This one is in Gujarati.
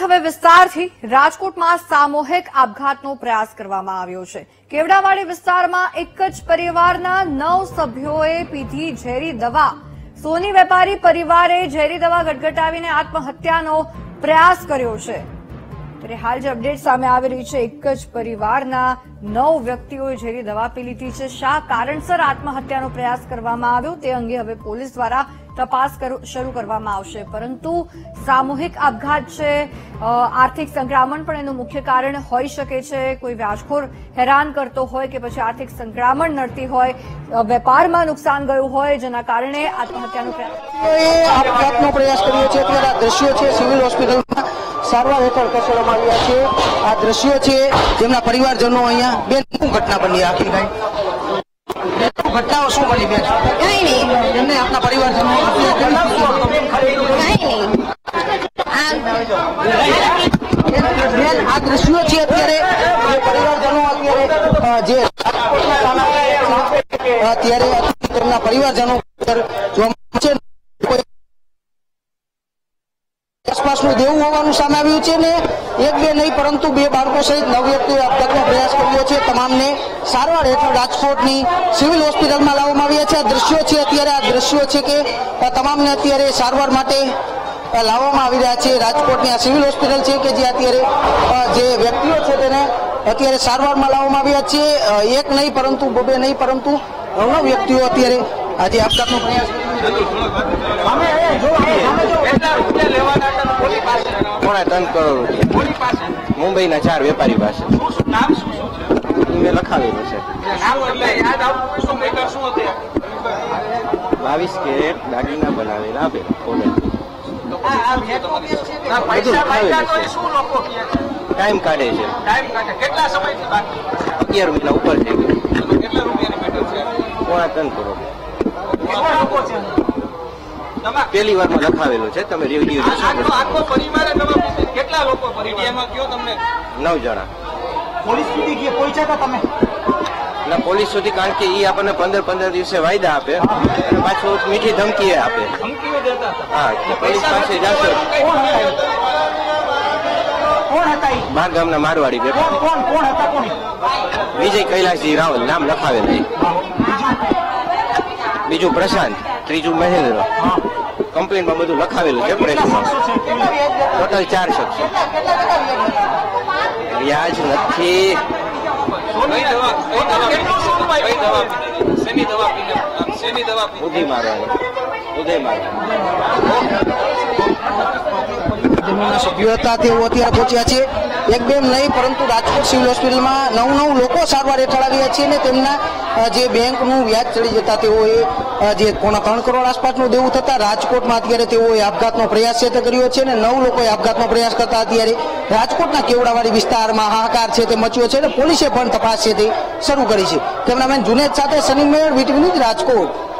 હવે વિસ્તારથી રાજકોટમાં સામૂહિક આપઘાતનો પ્રયાસ કરવામાં આવ્યો છે। કેવડાવાડી વિસ્તારમાં એક જ પરિવારના 9 સભ્યોએ પીધી ઝેરી દવા। સોની વેપારી પરિવારે ઝેરી દવા ગટગટાવીને આત્મહત્યાનો પ્રયાસ કર્યો છે। ત્યારે હાલ જે અપડેટ સામે આવી રહી છે, એક જ પરિવારના 9 વ્યક્તિઓએ ઝેરી દવા પી લીધી છે। શા કારણસર આત્મહત્યાનો પ્રયાસ કરવામાં આવ્યો તે અંગે હવે પોલીસ દ્વારા તપાસ શરૂ કરવામાં આવશે। પરંતુ સામૂહિક આપઘાત છે, આર્થિક સંક્રમણ પણ એનું મુખ્ય કારણ હોઈ શકે છે। કોઈ વ્યાજખોર હેરાન કરતો હોય કે પછી આર્થિક સંક્રમણ નડતી હોય, વેપારમાં નુકસાન ગયું હોય, જેના કારણે આત્મહત્યાનો આપઘાતનો પ્રયાસ કર્યો છે। ત્યારે આ દ્રશ્યો છે સિવિલ હોસ્પિટલમાં સારવાર હેઠળ ખસેડવામાં આવ્યા છે। આ દ્રશ્યો છે જેમના પરિવારજનો અહીંયા બેન શું ઘટના બની આખી ઘટનાઓ શું બની બેન? કઈ નહીં, એમને આપના પરિવારજનો કઈ નહીં। બેન આ દ્રશ્યો છે અત્યારે પરિવારજનો અત્યારે તેમના પરિવારજનો આસપાસનું દેવું હોવાનું સામે આવ્યું છે ને એક બે નહીં પરંતુ 2 બાળકો સહિત 9 વ્યક્તિઓએ આપઘાતનો પ્રયાસ કર્યો છે। તમામને સારવાર હેઠળ રાજકોટની સિવિલ હોસ્પિટલમાં લાવવામાં આવ્યા છે। આ દ્રશ્યો છે અત્યારે આ દ્રશ્યો છે કે તમામને અત્યારે સારવાર માટે લાવવામાં આવી રહ્યા છે। રાજકોટની આ સિવિલ હોસ્પિટલ છે કે જે અત્યારે જે વ્યક્તિઓ છે તેને અત્યારે સારવારમાં લાવવામાં આવ્યા છે। એક નહીં પરંતુ 2 નહીં પરંતુ 9 વ્યક્તિઓ અત્યારે આજે આપઘાતનો પ્રયાસ ₹3 કરોડ મુંબઈના 4 વેપારી પાસે મેં લખાવેલું છે। 22 કેરેટ દાગીના બનાવેલા ટાઈમ કાઢે છે। 11 મહિના ઉપર થઈ ગયું। ₹3 કરોડ પહેલી વારમાં લખાવેલું છે। તમે રિવ્યુ કેટલા લોકો પરિવારમાં કયો તમને? 9 જણા। પોલીસ સુધી ગયા પહોંચ્યા તમે? ના, પોલીસ સુધી, કારણ કે એ આપણને 15 દિવસે વાયદા આપે અને પાછું મીઠી ધમકી આપે। હા, પોલીસ પાસે જશો। કોણ હતા? બાર ગામના મારવાડી વેપારી કોણ હતા? કોણ? વિજય કૈલાસજી રાવલ નામ લખાવેલું। બીજું પ્રશાંત, ત્રીજું મહેન્દ્ર। કમ્પ્લેનમાં બધું લખાવેલું છે। ટોટલ 4 શખ્સ। વ્યાજ નથી। ઉદય મારવાનું સભ્યો હતા તેઓ અત્યારે પહોંચ્યા છે। એક બે નહીં પરંતુ રાજકોટ સિવિલ હોસ્પિટલમાં 9 લોકો સારવાર હેઠળ આવ્યા છે અને તેમના જે બેંકનું વ્યાજ ચડી જતા તેઓએ જે ₹3 કરોડ આસપાસનું દેવું થતા રાજકોટમાં અત્યારે તેઓએ આપઘાતનો પ્રયાસ છે તે કર્યો છે અને 9 લોકોએ આપઘાતનો પ્રયાસ કરતા અત્યારે રાજકોટના કેવડાવાડી વિસ્તારમાં હાહાકાર છે તે મચ્યો છે અને પોલીસે પણ તપાસ છે તે શરૂ કરી છે। કેમેરામેન જુનેદ સાથે સની મેયર, વીટીવી ન્યૂઝ, રાજકોટ।